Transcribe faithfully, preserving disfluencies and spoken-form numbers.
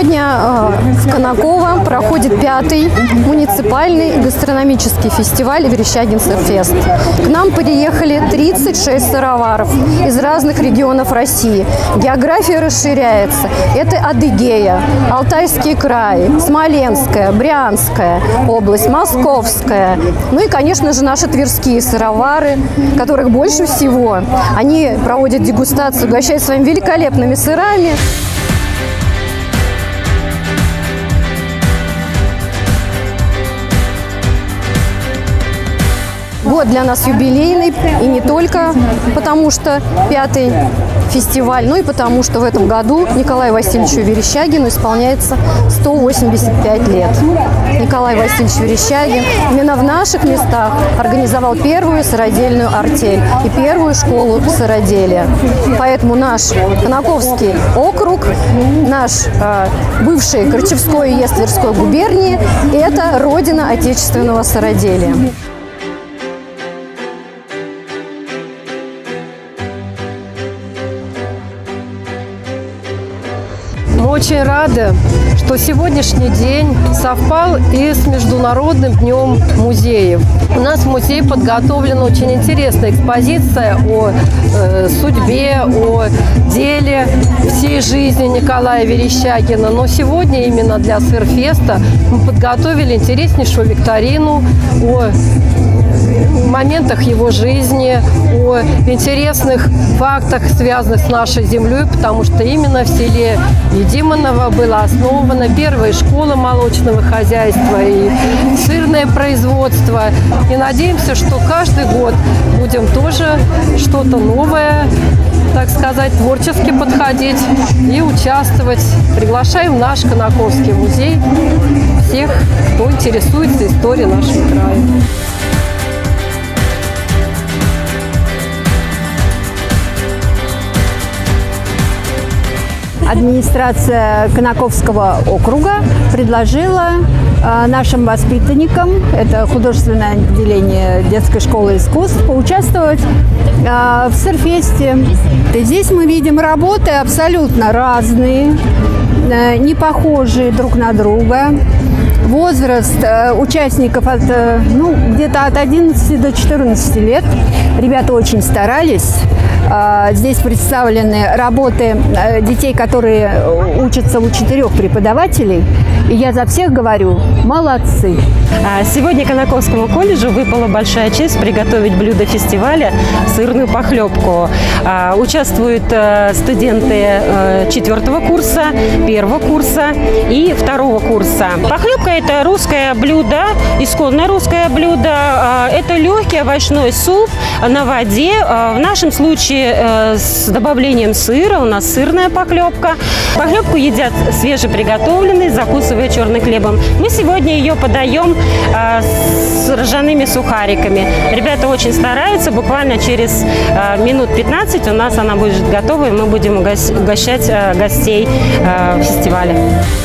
Сегодня в Конаково проходит пятый муниципальный гастрономический фестиваль «Верещагин Сырфест». К нам приехали тридцать шесть сыроваров из разных регионов России. География расширяется. Это Адыгея, Алтайский край, Смоленская, Брянская область, Московская. Ну и, конечно же, наши тверские сыровары, которых больше всего. Они проводят дегустацию, угощают своими великолепными сырами. Год для нас юбилейный, и не только потому, что пятый фестиваль, но и потому, что в этом году Николаю Васильевичу Верещагину исполняется сто восемьдесят пять лет. Николай Васильевич Верещагин именно в наших местах организовал первую сыродельную артель и первую школу сыроделия. Поэтому наш Конаковский округ, наш э, бывший Корчевской и Тверской губернии – это родина отечественного сыроделия. Мы очень рады, что сегодняшний день совпал и с Международным днем музеев. У нас в музее подготовлена очень интересная экспозиция о э, судьбе, о деле всей жизни Николая Верещагина. Но сегодня именно для Сырфеста мы подготовили интереснейшую викторину о моментах его жизни, о интересных фактах, связанных с нашей землей, потому что именно в селе Едиманово была основана первая школа молочного хозяйства и сырное производство. И надеемся, что каждый год будем тоже что-то новое, так сказать, творчески подходить и участвовать. Приглашаем в наш Конаковский музей всех, кто интересуется историей нашего края. Администрация Конаковского округа предложила э, нашим воспитанникам, это художественное отделение детской школы искусств, поучаствовать э, в Сырфесте. И здесь мы видим работы абсолютно разные, э, не похожие друг на друга. Возраст э, участников от, э, ну, где-то от одиннадцати до четырнадцати лет. Ребята очень старались. Э, здесь представлены работы э, детей, которые учатся у четырех преподавателей. И я за всех говорю, молодцы. Сегодня Конаковскому колледжу выпала большая честь приготовить блюдо фестиваля – сырную похлебку. Участвуют студенты четвертого курса, первого курса и второго курса. Похлебка – это русское блюдо, исконное русское блюдо. Это легкий овощной суп на воде. В нашем случае с добавлением сыра, у нас сырная похлебка. Похлебку едят свежеприготовленной, закусывая черным хлебом. Мы сегодня ее подаем с ржаными сухариками. Ребята очень стараются. Буквально через минут пятнадцать у нас она будет готова, и мы будем угощать гостей фестиваля.